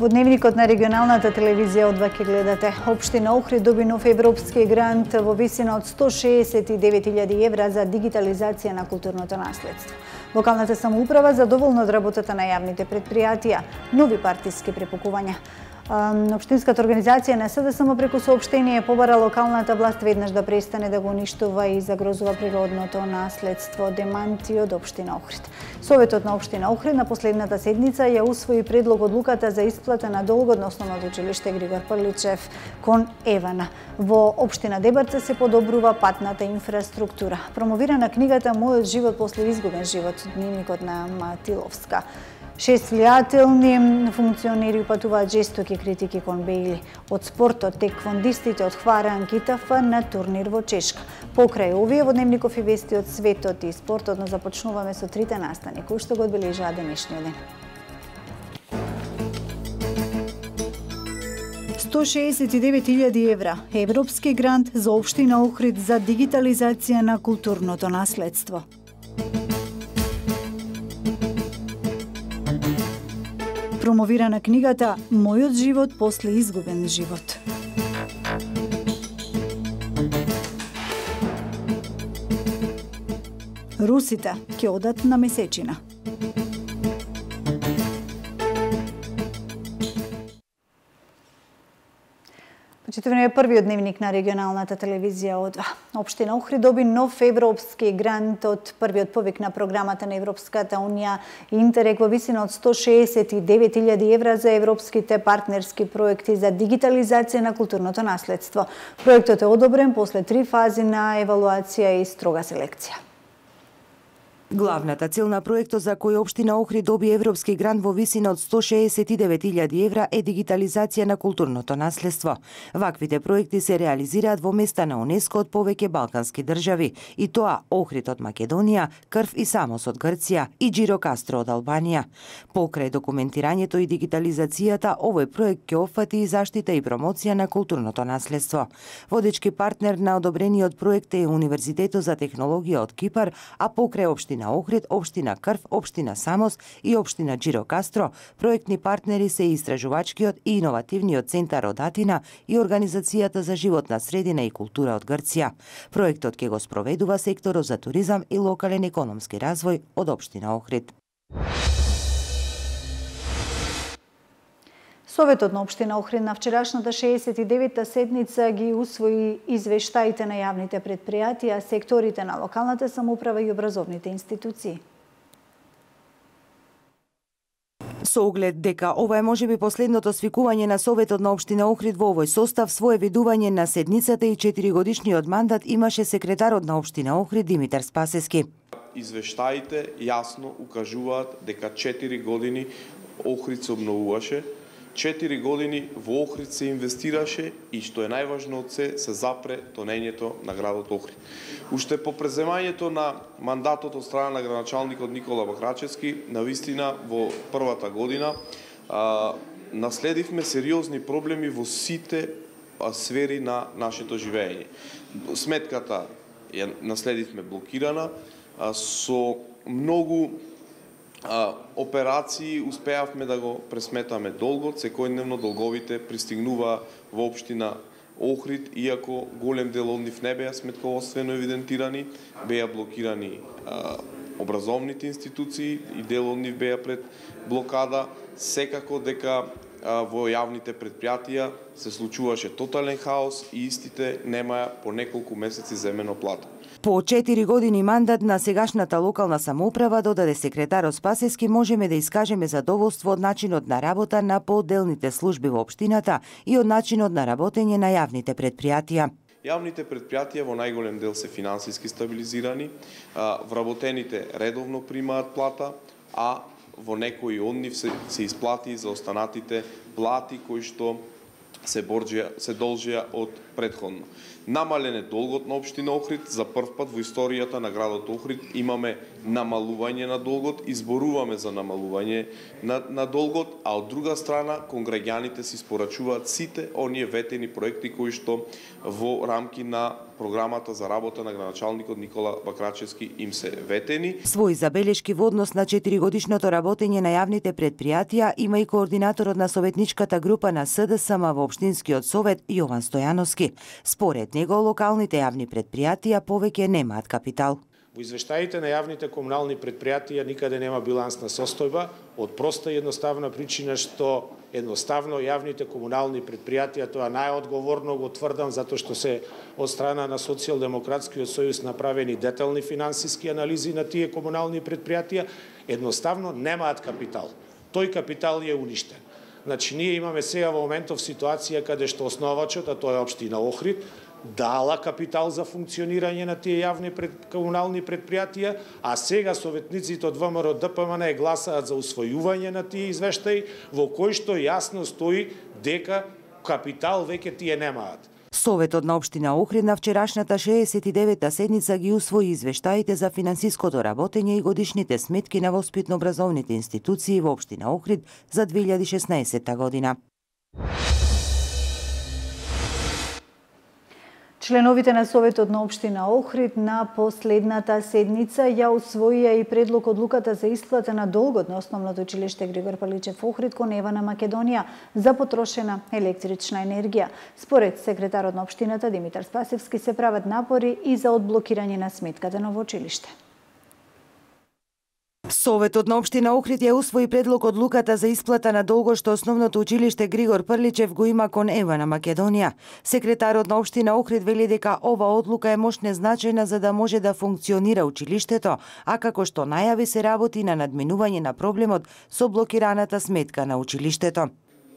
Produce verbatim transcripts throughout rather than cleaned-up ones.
Во дневникот на регионалната телевизија од ваќе гледате. Општина Охрид доби нов европски грант во висина од сто шеесет и девет илјади евра за дигитализација на културното наследство. Локалната самоуправа задоволна од работата на јавните предпријатија, нови партиски препукувања. Општинската организација на СДСМ преку соопштение побара локалната власт веднаш да престане да го уништува и загрозува природното наследство. Деманти од општина Охрид. Советот на општина Охрид на последната седница ја усвои предлог одлуката за исплата на долгот на основното училиште Григор Прличев кон Евана. Во општина Дебарца се подобрува патната инфраструктура. Промовирана книгата Мојот живот после изгубен живот, дневникот на Матиловска. Шест влијателни функционери упатуваат жестоки критики кон Бејли. Од спортот, теквондистите од Хвара Анкитафа на турнир во Чешка. Покрај овие во дневников и вести од светот и спортот, но започнуваме со трите настани кои што го одбележаа денешниот ден. сто шеесет и девет илјади евра европски грант за општина Охрид за дигитализација на културното наследство. Промовирана книгата Мојот живот после изгубен живот. Русите ќе одат на месечина. Почитуваме првиот дневник на регионалната телевизија од општина Охрид доби нов европски грант од првиот повик на програмата на Европската унија Интерек во висина од сто шеесет и девет илјади евра за европските партнерски проекти за дигитализација на културното наследство. Проектот е одобрен после три фази на евалуација и строга селекција. Главната цел на проектот за кој општина Охрид доби европски грант во висина од сто шеесет и девет илјади евра е дигитализација на културното наследство. Ваквите проекти се реализираат во места на УНЕСКО од повеќе балкански држави, и тоа Охрид од Македонија, Крв и Самос од Грција и Џирокастро од Албанија. Покрај документирањето и дигитализацијата, овој проект ќе опфати и заштита и промоција на културното наследство. Водечки партнер на одобрениот проект е Универзитетот за технологија од Кипар, а покрај општина Охрид, општина Крв, општина Самос и општина Џирокастро, проектни партнери се Истражувачкиот и иновативниот центар од Атина и Организацијата за животна средина и култура од Грција. Проектот ќе го спроведува секторот за туризам и локален економски развој од општина Охрид. Советот на општина Охрид на вчерашната шеесет и девета седница ги усвои извештаите на јавните предпријатија, секторите на локалната самоуправа и образовните институции. Со оглед дека ова е можеби последното свикување на Советот на општина Охрид во овој состав, свое видување на седницата и четиригодишниот мандат имаше секретарот на општина Охрид Димитар Спасески. Извештаите јасно укажуваат дека четири години Охрид се обновуваше, четири години во Охрид се инвестираше и, што е најважно од се, се запре тонењето на градот Охрид. Уште по преземањето на мандатот од страна на градоначалникот Никола Бахрачевски, навистина во првата година, а, наследивме сериозни проблеми во сите сфери на нашето живење. Сметката ја наследивме блокирана, а, со многу А, операции успеавме да го пресметаме долгот, секојдневно долговите пристигнува во општина Охрид, иако голем дел од нив не беа сметководствено евидентирани, беа блокирани а, образовните институции и дел од нив беа пред блокада. Секако дека а, во јавните предпријатија се случуваше тотален хаос и истите немаа по неколку месеци земено плата. По четири години мандат на сегашната локална самоуправа, додаде секретарот Спасески, можеме да искажеме задоволство од начинот на работа на поделните служби во општината и од начинот на работење на јавните предпријатија. Јавните предпријатија во најголем дел се финансиски стабилизирани, вработените редовно примаат плата, а во некои од нив се, се исплати за останатите плати кои што се борџија, се должија од претходно. Намален е долгот на општина Охрид, за прв пат во историјата на градот Охрид имаме намалување на долгот, изборуваме за намалување на, на долгот, а од друга страна конграѓаните си спорачуваат сите оние ветени проекти кои што во рамки на програмата за работа на градоначалникот Никола Бакрачевски им се ветени. Свои забелешки во однос на четиригодишното работење на јавните предпријатија има и координаторот на советничката група на СДСМ во Општинскиот совет Јован Стојановски. Според него, локалните јавни предпријатија повеќе немаат капитал. Во извештаите на јавните комунални предпријатија никаде нема билансна состојба, од проста и едноставна причина што едноставно јавните комунални предпријатија, тоа најодговорно го тврдам, затоа што се од страна на Социјалдемократскиот сојуз направени детални финансиски анализи на тие комунални предпријатија, едноставно немаат капитал. Тој капитал е уништен. Значи, ние имаме сега во моментов ситуација каде што основачот, а тоа е општина Охрид, дала капитал за функционирање на тие јавни пред, комунални предпријатија, а сега советниците од ВМРО Д П М Н гласаат за усвојување на тие извештаи, во кој што јасно стои дека капитал веќе тие немаат. Советот на општина Охрид на вчерашната шеесет и девета седница ги усвои извештаите за финансиското работење и годишните сметки на воспитно-образовните институции во општина Охрид за две илјади и шеснаесетта година. Членовите на Советот на општина Охрид на последната седница ја усвоија и предлог одлуката за исплата на долгот на Основното училиште Григор Прличев Охрид кон Ева на Македонија за потрошена електрична енергија. Според секретарот на општината Димитар Спасевски се прават напори и за одблокирање на сметката на училиште. Советот на општина Охрид ја усвои предлог одлуката за исплата на долго што Основното училиште Григор Прличев го има кон Ева на Македонија. Секретарот на општина Охрид вели дека ова одлука е мощне значајна за да може да функционира училиштето, а како што најави се работи на надминување на проблемот со блокираната сметка на училиштето.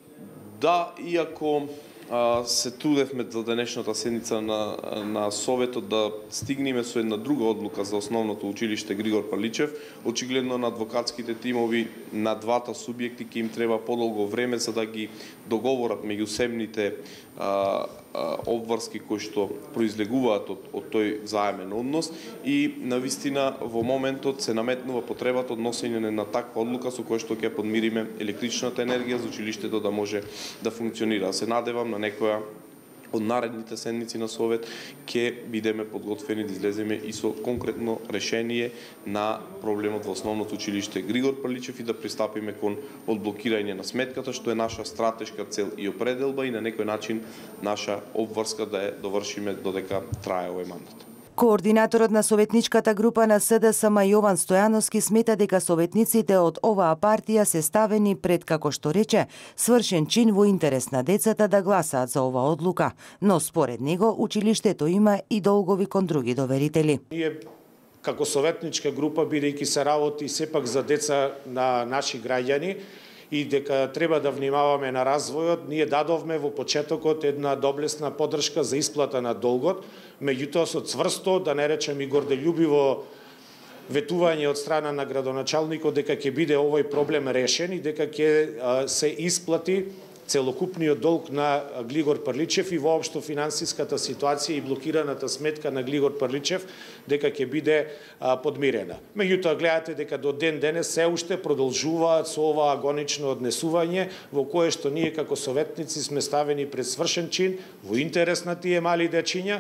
Да, иако а, се трудевме за денешната седница на, на Советот да стигнеме со една друга одлука за Основното училиште Григор Прличев, очигледно на адвокатските тимови на двата субјекти ќе им треба подолго време за да ги договорат меѓусебните а, а, обврски кои што произлегуваат од, од тој заемен однос и навистина во моментот се наметнува потребата од носење на таква одлука со која што ќе подмириме електричната енергија за училиштето да може да функционира. Се надевам на некоја од наредните седници на Совет ќе бидеме подготвени да излеземе и со конкретно решение на проблемот во Основното училиште Григор Прличев и да пристапиме кон одблокирање на сметката, што е наша стратешка цел и определба и на некој начин наша обврска да ја довршиме додека трае овој мандат. Координаторот на советничката група на СДСМ Јован Стојановски смета дека советниците од оваа партија се ставени пред, како што рече, свршен чин во интерес на децата да гласаат за оваа одлука, но според него училиштето има и долгови кон други доверители. Ние како советничка група, бидејќи се работи сепак за деца на наши граѓани, и дека треба да внимаваме на развојот, ние дадовме во почетокот една доблесна поддршка за исплата на долгот, меѓутоа со цврсто, да не речем и горделјубиво ветување од страна на градоначалникот дека ќе биде овој проблем решен и дека ќе се исплати целокупниот долг на Григор Прличев и воопшто финансиската ситуација и блокираната сметка на Григор Прличев дека ќе биде а, подмирена. Меѓутоа гледате дека до ден денес се уште продолжуваат со ова агонично однесување во кое што ние како советници сме ставени пред свршен чин во интерес на тие мали дечиња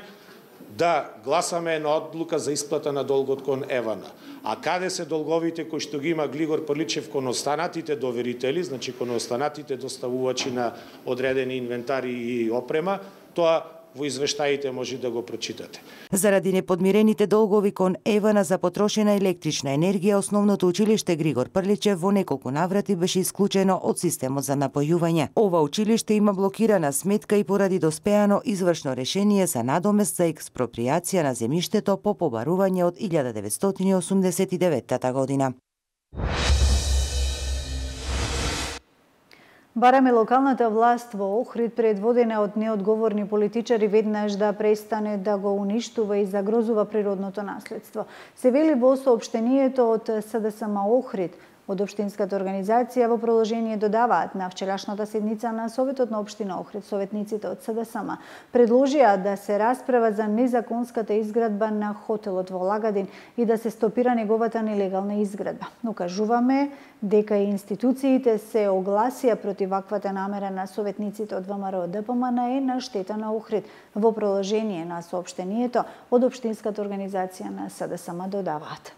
да гласаме на одлука за исплата на долгот кон Евана. А каде се долговите кои што ги има Григор Прличев кон останатите доверители, значи кон останатите доставувачи на одредени инвентари и опрема, тоа во извештаите може да го прочитате. Заради неподмирените долгови кон Евана за потрошена електрична енергија, Основното училиште Григор Прличев во неколку наврати беше исклучено од системот за напојување. Ова училиште има блокирана сметка и поради доспеано извршно решение за надомест за експропријација на земјиштето по побарување од илјада деветстотини осумдесет и девета година. Бараме локалната власт во Охрид, предводена од неодговорни политичари, веднаш да престане да го уништува и загрозува природното наследство. Се вели во соопштението од СДСМ Охрид. Од општинската организација во продолжение додаваат на вчерашната седница на Советот на општина Охрид советниците од СДСМ предложија да се расправа за незаконската изградба на хотелот во Лагадин и да се стопира неговата нелегална изградба. Укажуваме дека и институциите се огласија против ваквата намера на советниците од ВМРО ДПМН е на штета на Охрид. Во продолжение на соопштението од општинската организација на СДСМ додаваат.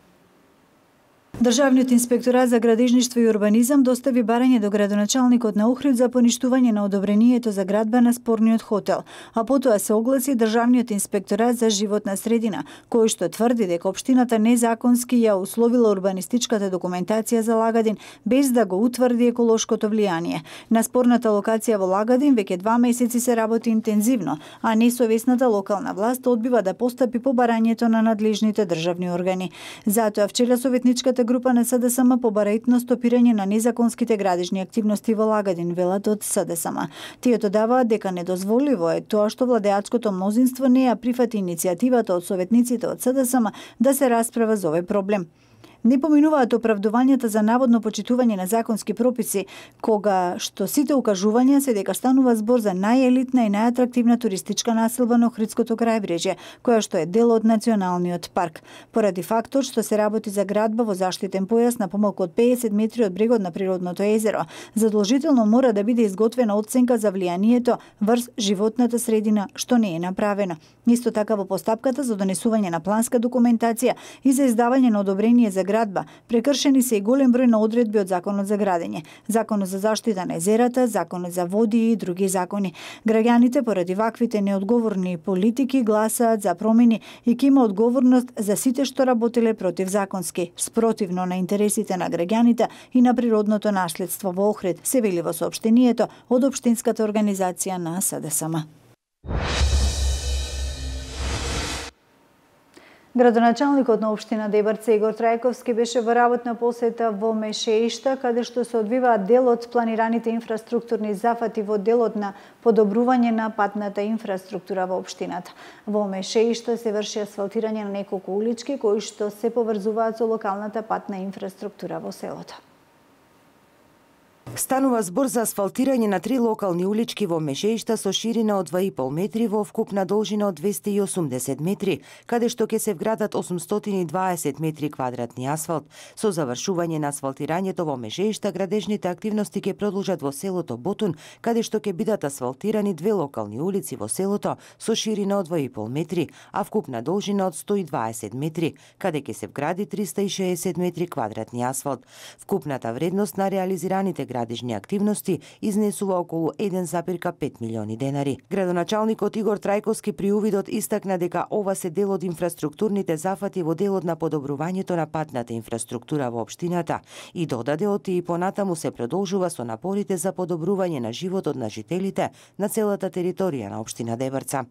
Државниот инспекторат за градежништво и урбанизам достави барање до градоначалникот на Охрид за поништување на одобрението за градба на спорниот хотел, а потоа се огласи Државниот инспекторат за животна средина, кој што тврди дека општината незаконски ја условила урбанистичката документација за Лагадин без да го утврди еколошкото влијание. На спорната локација во Лагадин веќе два месеци се работи интензивно, а несовесната локална власт одбива да постапи по барањето на надлежните државни органи. Затоа вчера советничката група на СДСМ побара итно стопирање на незаконските градежни активности во Лагадин, велат од СДСМ. Тие додаваат дека недозволиво е тоа што владеачкото мнозинство не ја прифати иницијативата од советниците од СДСМ да се расправа за овој проблем. Не поминуваат оправдувањата за наводно почитување на законски прописи, кога што сите укажувања се дека станува збор за најелитна и најатрактивна туристичка населба на Охридското крајбрежје, која што е дел од националниот парк. Поради фактот што се работи за градба во заштитен појас на помалку од педесет метри од брегот на природното езеро, задолжително мора да биде изготвена оценка за влијанието врз животната средина, што не е направено. Исто така во постапката за донесување на планска документација и за издавање на одобрение за градба, прекршени се и голем број на одредби од Законот за градење, Законот за заштита на езерата, Законот за води и други закони. Граѓаните поради ваквите неодговорни политики гласаат за промени и ќе има одговорност за сите што работеле противзаконски, спротивно на интересите на граѓаните и на природното наследство во Охрид, се вели во соопштението од општинската организација на СДСМ. Градоначалникот на општина Дебарца Игор Трајковски беше во работна посета во Мешеишта, каде што се одвиваа дел од планираните инфраструктурни зафати во делот на подобрување на патната инфраструктура во општината. Во Мешеишта се врши асфалтирање на неколку улички кои што се поврзуваат со локалната патна инфраструктура во селото. Станува збор за асфалтирање на три локални улички во Мешеишта со ширина од два и пол метри во вкупна должина од двесте и осумдесет метри, каде што ќе се вградат осумстотини и дваесет метри квадратни асфалт. Со завршување на асфалтирањето во Мешеишта, градежните активности ќе продолжат во селото Ботун, каде што ќе бидат асфалтирани две локални улици во селото со ширина од два и пол метри, а вкупна должина од сто и дваесет метри, каде ќе се вгради триста и шеесет метри квадратни асфалт. Вкупната вредност на реализираните градежни активности изнесува околу еден запирка пет милиони денари. Градоначалникот Игор Трајковски при увидот истакна дека ова се дел од инфраструктурните зафати во делот на подобрувањето на патната инфраструктура во општината и додаде оти и понатаму се продолжува со напорите за подобрување на животот на жителите на целата територија на општина Дебарца.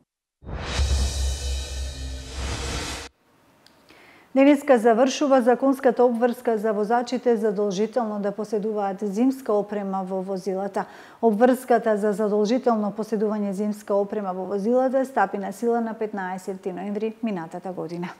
Денеска завршува законската обврска за возачите задолжително да поседуваат зимска опрема во возилата. Обврската за задолжително поседување зимска опрема во возилата стапи на сила на петнаесети ноември минатата година.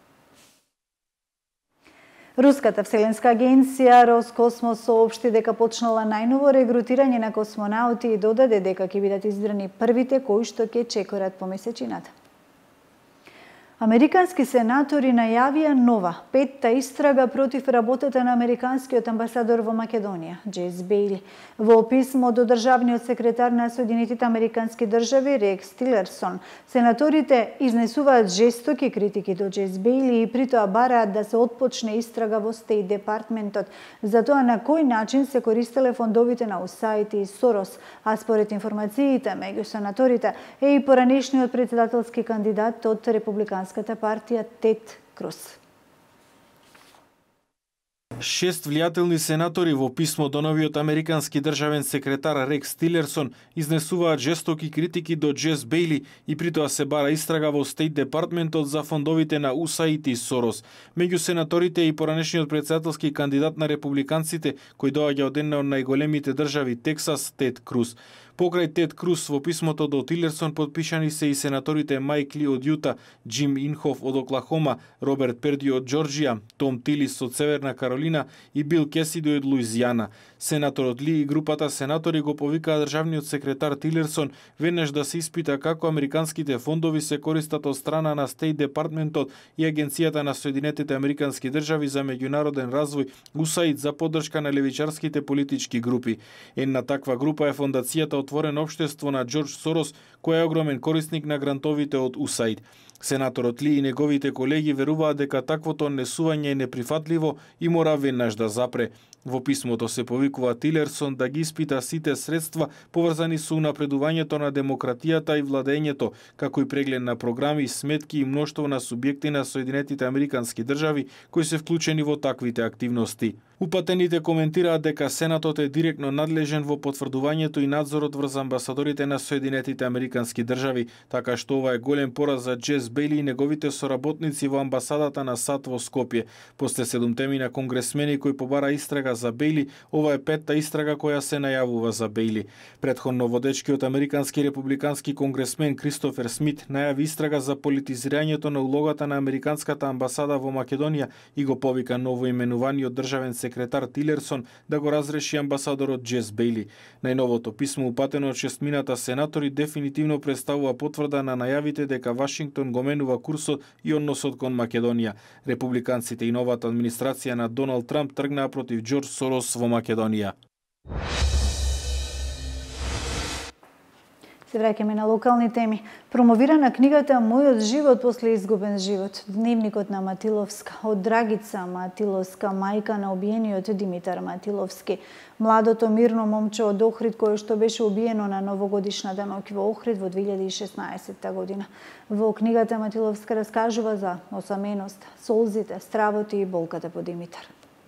Руската вселенска агенција Роскосмос соопшти дека почнала најново регрутирање на космонаути и додаде дека ќе бидат избрани првите кои што ќе чекорат по месечината. Американски сенатори најавија нова, петта истрага против работата на американскиот амбасадор во Македонија, Джейс Бејли. Во писмо до државниот секретар на Соединетите американски држави Рекс Тилерсон, сенаторите изнесуваат жестоки критики до Джейс Бејли и притоа бараат да се отпочне истрага во Стейт Департментот за тоа на кој начин се користеле фондовите на УСАИД и Сорос, а според информациите меѓу сенаторите е и поранешниот председателски кандидат од Републиканската партија Тед Круз. Шест влијателни сенатори во писмо до новиот американски државен секретар Рекс Тилерсон изнесуваат жестоки критики до Джейс Бејли и притоа се бара истрага во Стейт Департментот за фондовите на УСАИД и Сорос. Меѓу сенаторите и поранешниот председателски кандидат на републиканците кој доаѓа од една од најголемите држави Тексас, Тед Круз. Покрај Тед Круз во писмото до Тилерсон подпишани се и сенаторите Майк Ли од Јута, Џим Инхоф од Оклахома, Роберт Перди од Џорџија, Том Тилис од Северна Каролина и Бил Кесиди од Луизијана. Сенаторот Ли и групата сенатори го повикаа државниот секретар Тилерсон веднаш да се испита како американските фондови се користат од страна на Стейт Департментот и Агенцијата на Соединетите Американски држави за меѓународен развој У С А И Д за поддршка на левичарските политички групи. Една таква група е фондацијата Отворено општество на Џорџ Сорос, кој е огромен корисник на грантовите од У С А И Д. Сенаторот Ли и неговите колеги веруваат дека таквото однесување е неприфатливо и мора веднаш да запре. Во писмото се повикува Тилерсон да ги испита сите средства поврзани со унапредувањето на демократијата и владењето, како и преглед на програми, сметки и мноштво на субјекти на Соединетите Американски држави кои се вклучени во таквите активности. Упатените коментираат дека Сенатот е директно надлежен во потврдувањето и надзорот врз амбасадорите на Соединетите Американски држави, така што ова е голем пораз за Џес Бејли и неговите соработници во амбасадата на САД во Скопје. После седумте мина конгресмени кои побара истрага за Бејли, ова е петта истрага која се најавува за Бејли. Претходно водечкиот американски републикански конгресмен Кристофер Смит најави истрага за политизирањето на улогата на американската амбасада во Македонија и го повика новоименуваниот државен секретар Тилерсон да го разреши амбасадорот Џес Бејли. Најновото писмо упатено од шестмината сенатори дефинитивно представува потврда на најавите дека Вашингтон го менува курсот и односот кон Македонија. Републиканците и новата администрација на Доналд Трамп тргнаа против Џорџ Сорос во Македонија. Се враќаме на локални теми. Промовирана книгата Мојот живот после изгубен живот. Дневникот на Матиловска од Драгица Матиловска, мајка на убиениот Димитар Матиловски. Младото мирно момче од Охрид кое што беше убиено на новогодишната ноќ во Охрид во две илјади и шеснаесетта година. Во книгата Матиловска раскажува за осаменост, солзите, стравот и болката по Димитар.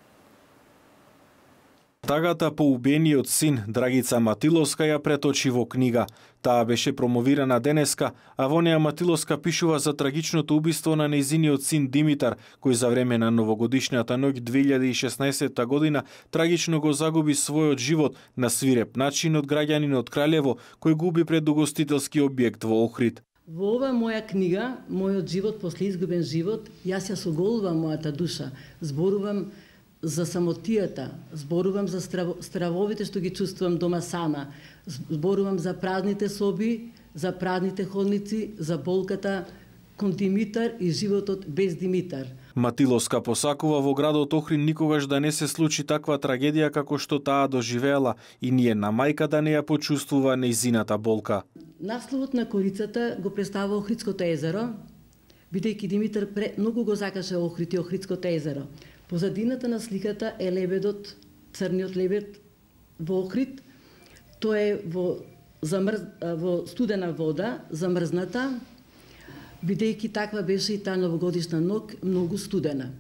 Тагата по убиениот син Драгица Матиловска ја преточи во книга. Таа беше промовирана денеска, а во неа Матиловска пишува за трагичното убиство на нејзиниот син Димитар, кој за време на новогодишната ноќ две илјади и шеснаесетта година трагично го загуби својот живот на свиреп начин од граѓанин од Кралево, кој губи пред угостителски објект во Охрид. Во оваа моја книга, Мојот живот после изгубен живот, јас ја соголувам мојата душа, зборувам за самотијата, зборувам за стравовите што ги чувствувам дома сама, зборувам за празните соби, за празните ходници, за болката кон Димитар и животот без Димитар. Матиловска посакува во градот Охрид никогаш да не се случи таква трагедија како што таа доживеала и ние на мајка да не ја почувствува нејзината болка. Насловот на корицата го представува Охридското езеро, бидејќи Димитар пре, многу го закаше Охрид и Охридското езеро. Позадината на сликата е лебедот, црниот лебед во Охрид. Тој е во, замрз... во студена вода, замрзната, бидејќи таква беше и таа новогодишна ноќ, многу студена.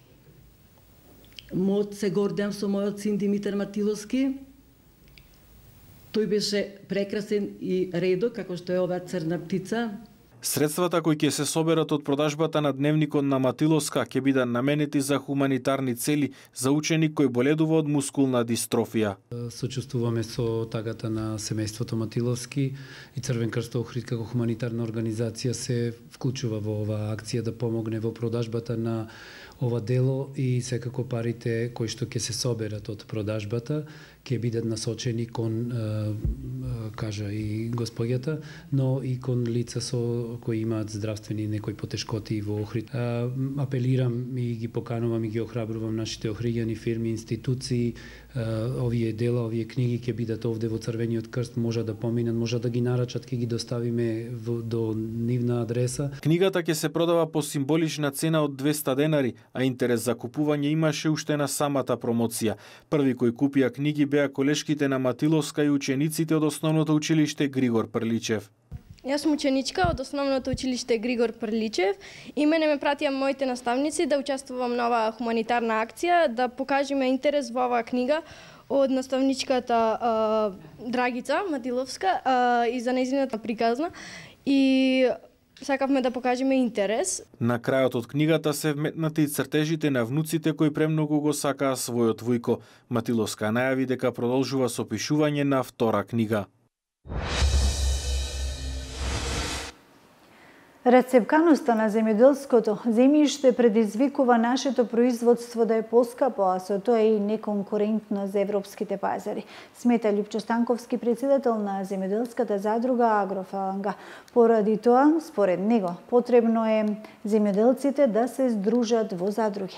Мојот се гордеам со мојот син Димитар Матиловски. Тој беше прекрасен и редок, како што е оваа црна птица. Средствата кои ќе се соберат од продажбата на дневникот на Матиловска ќе бидат наменети за хуманитарни цели за ученик кој боледува од мускулна дистрофија. Сочувствуваме со тагата на семејството Матиловски и Црвен крст Охрид како хуманитарна организација се вклучува во оваа акција да помогне во продажбата на ова дело и секако парите кои што ќе се соберат од продажбата ќе бидат насочени кон, кажа и господјата, но и кон лица со кои имаат здравствени некои потешкоти во Охрид. Апелирам и ги поканувам и ги охрабрувам нашите охриѓани фирми, институции, овие дела, овие книги ќе бидат овде во Црвениот крст, може да поминат, може да ги нарачат, ќе ги доставиме до нивна адреса. Книгата ќе се продава по символична цена од двеста денари, а интерес за купување имаше уште на самата промоција. Први кои купија книги беа колешките на Матиловска и учениците од основното училиште Григор Прличев. Јас сум ученичка од основното училиште Григор Прличев и мене ме пратија моите наставници да учествувам на оваа хуманитарна акција, да покажеме интерес во оваа книга од наставничката а, Драгица Матиловска а, и за нејзината приказна и сакавме да покажеме интерес. На крајот од книгата се вметнати и цртежите на внуците кои премногу го сакаа својот вујко. Матиловска најави дека продолжува со пишување на втора книга. Рацепканоста на земјоделското земјиште предизвикува нашето производство да е поскапо, а со тоа и неконкурентно за европските пазари. Смета Лјупчо Станковски, председател на земјоделската задруга Агрофаланга. Поради тоа, според него, потребно е земјоделците да се здружат во задруги.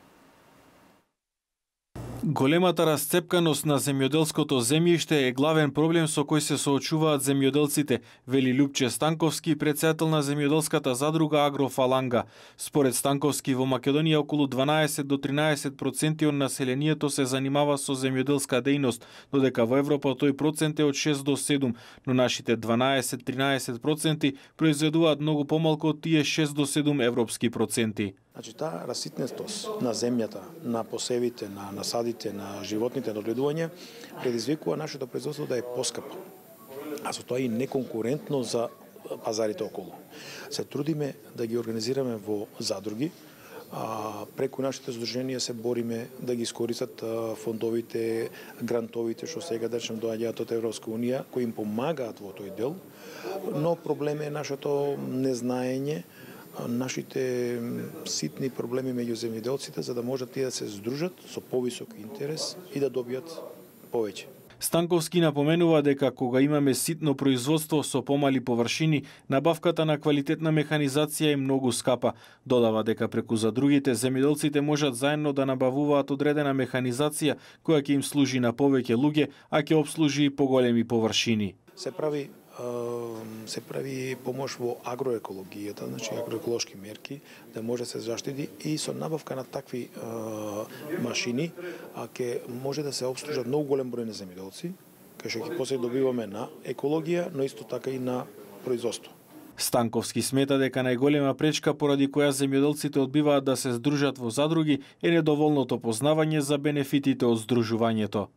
Големата расцепканост на земјоделското земјиште е главен проблем со кој се соочуваат земјоделците, вели Лјупче Станковски, председател на земјоделската задруга Агрофаланга. Според Станковски, во Македонија околу дванаесет до тринаесет проценти од населението се занимава со земјоделска дејност, додека во Европа тој процент е од шест до седум, но нашите дванаесет до тринаесет проценти произведуваат многу помалку од тие шест до седум европски проценти. Значи, таа раситнестост на земјата, на посевите, на насадите, на животните, на одгледување, предизвикува нашето производство да е поскапо, а со тоа и неконкурентно за пазарите околу. Се трудиме да ги организираме во задруги, а, преку нашите здруженија се бориме да ги искористат фондовите, грантовите, што сега да речем доаѓаат од Европска унија, кои им помагаат во тој дел, но проблем е нашето незнаење, нашите ситни проблеми меѓу земјоделците, за да можат тие да се здружат со повисок интерес и да добијат повеќе. Станковски напоменува дека кога имаме ситно производство со помали површини, набавката на квалитетна механизација е многу скапа. Додава дека преку задругите земјоделците можат заедно да набавуваат одредена механизација која ќе им служи на повеќе луѓе, а ќе обслужи и поголеми површини. Се прави се прави помош во агроекологијата, значи агроеколошки мерки, да може да се заштити и со набавка на такви е, машини, а ке може да се обслужат многу голем број на земјоделци, кај што ќе после добиваме на екологија, но исто така и на производство. Станковски смета дека најголема пречка поради која земјоделците одбиваат да се здружат во задруги е недоволното познавање за бенефитите од здружувањето.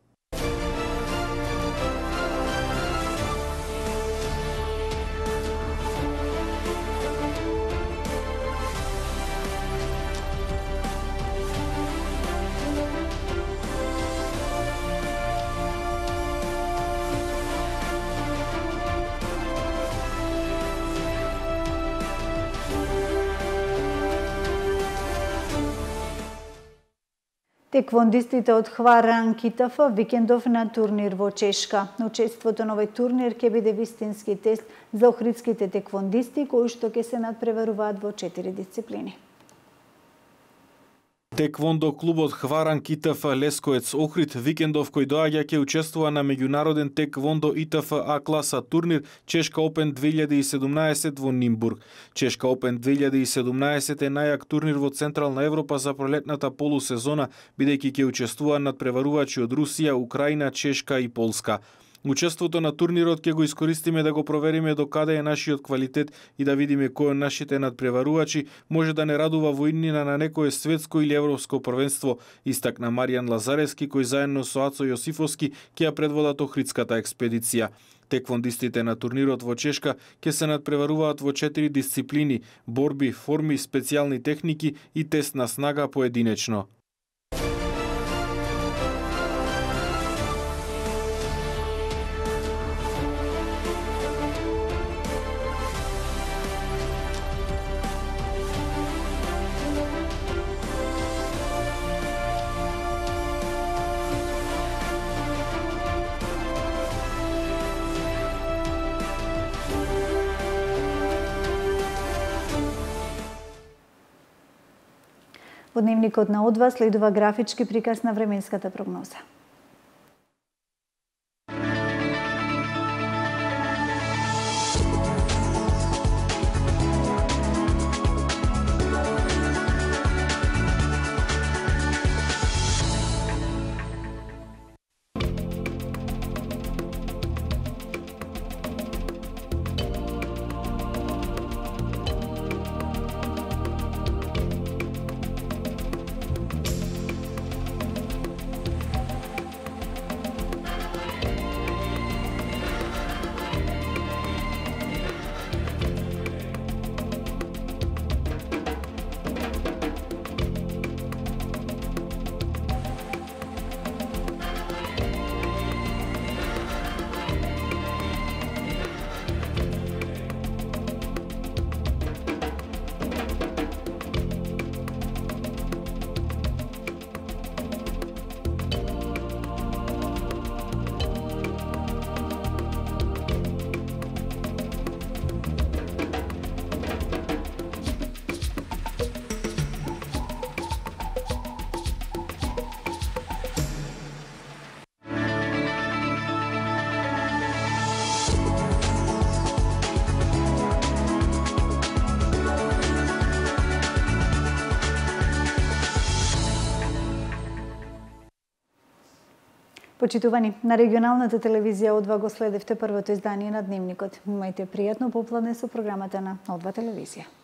Теквондистите од Хваран Китафа викендов на турнир во Чешка. Учеството на овој турнир ќе биде вистински тест за охридските теквондисти кои што ќе се надпреваруваат во четири дисциплини. Теквондо клубот Хваран КТФ Лесковец Охрид викендов кој доаѓа ќе учествува на меѓународен Теквондо ИТФ А класа турнир Чешка Опен две илјади и седумнаесет во Нимбург. Чешка Опен две илјади и седумнаесет е најак турнир во Централна Европа за пролетната полусезона, бидејќи ќе учествуваат надпреварувачи од Русија, Украина, Чешка и Полска. Учеството на турнирот ќе го искористиме да го провериме до каде е нашиот квалитет и да видиме кој од нашите надпреварувачи може да не радува во иднина на некое светско или европско првенство, истакна Маријан Лазаревски кој заедно со Ацо Јосифовски ќе ја предводат охридската експедиција. Теквондистите на турнирот во Чешка ќе се надпреваруваат во четири дисциплини: борби, форми, специјални техники и тест на снага поединечно. Во дневникот на Одва следува графички приказ на временската прогноза. Почитувани, на регионалната телевизија О два го следевте првото издание на Дневникот. Имајте пријатно попладне со програмата на О два телевизија.